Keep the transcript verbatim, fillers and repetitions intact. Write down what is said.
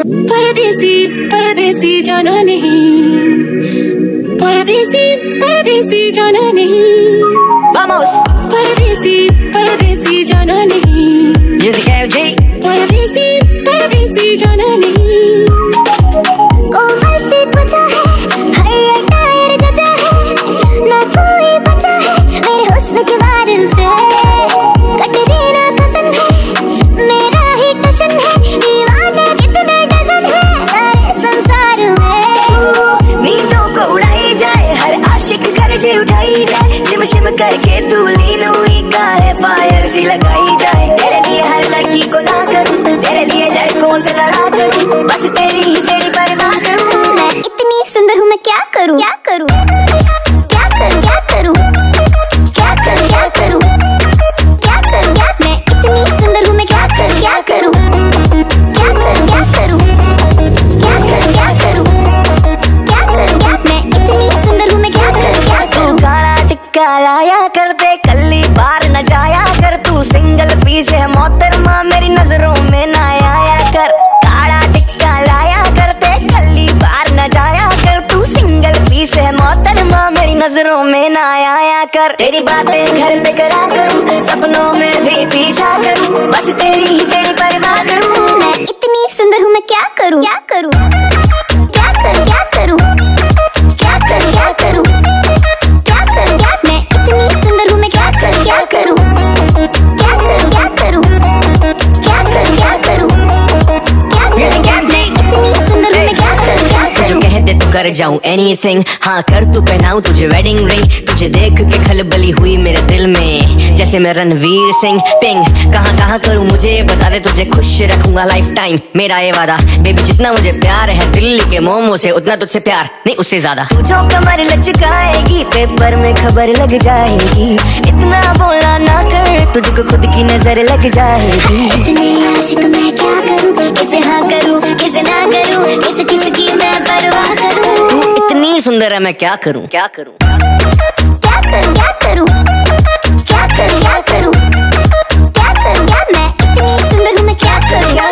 परदेसी परदेसी जाना नहीं, परदेसी परदेसी जाना नहीं, Vamos! परदेसी परदेसी जाना नहीं, Music F G! परदेसी परदेसी जाना नहीं। कोमल से त्वचा है, हर टायर जचा है, ना कोई बचा है मेरे हुस्न के बादल से। कटरीना पसंद है, मेरा ही टशन है, दीवाने कितने डजन है सारे संसार में। नींदों को उड़ाई जाए, हर आशिक कर्जे उठाई जाए, शिम शिम करके तू लीन हुई का है फायर सी लगाई जाए। तेरे लिए हर लड़की को ना करूं, तेरे लिए लड़कों से लड़ा करूं, बस तेरी ही तेरी परवाह करूं। मैं इतनी सुंदर हूँ, मैं क्या करूँ क्या करूँ क्या करूँ क्या करूँ क्या करूँ क्या करूँ क्या करूँ क्या मैं इतनी सुंदर हूँ, मैं क्या करूँ क्या करूँ क्या करूँ क्या करूँ क्या करूँ क्या करूँ क्या करूँ क्या मैं इतनी सुंदर हूँ, मैं क्या करूँ क्या करूँ। काला टिक्का लाया कर दे, कल्ली बार न जाया कर, तू सिंगल पीस है मोहतरमा मेरी नजरों में ना आया कर। काला टिक्का लाया कर दे, कल्ली बार न जाया कर, तू सिंगल पीस है मोहतरमा मेरी नजरों में ना आया कर। तेरी बातें घर पे करा करूं, सपनों में भी पीछा करूं, बस तेरी ही तेरी परवाह करूं। मैं इतनी सुंदर हूँ, मैं क्या करूँ क्या करूँ क्या करूँ क्या करूँ क्या करूँ क्या करूँ क्या करूँ क्या मैं इतनी सुंदर हूँ, मैं क्या करूँ क्या करूँ क्या करूँ क्या करूँ क्या करूँ क्या करूँ क्या करूँ क्या मैं इतनी सुंदर हूँ, मैं क्या करूँ क्या जो करूँ। कह दे तो कर जाऊं एनीथिंग, हाँ कर तू पहनाऊं तुझे वेडिंग रिंग। तुझे देख के खलबली हुई मेरे दिल में, जैसे मैं रणवीर सिंह। पिंग कहाँ कहाँ करूं मुझे बता दे, तुझे खुश रखूंगा लाइफ टाइम मेरा ये वादा। बेबी जितना मुझे प्यार है दिल्ली के मोमो से, उतना तुझसे प्यार नहीं उससे ज्यादा। तू जो कमर लचकाएगी पेपर में खबर लग जाएगी, इतना बोला ना कर तुझको खुद की नजर लग जाएगी। इतने आशिक मैं क्या करूँ, किसे हाँ करूँ किसे ना करूँ, किस किस की मैं परवाह करूँ। तू इतनी सुंदर है मैं क्या करूं क्या करूं क्या करूँ क्या करूँ क्या करूँ क्या करूँ क्या करूँ क्या मैं इतनी सुंदर हूँ, मैं क्या करूँ क्या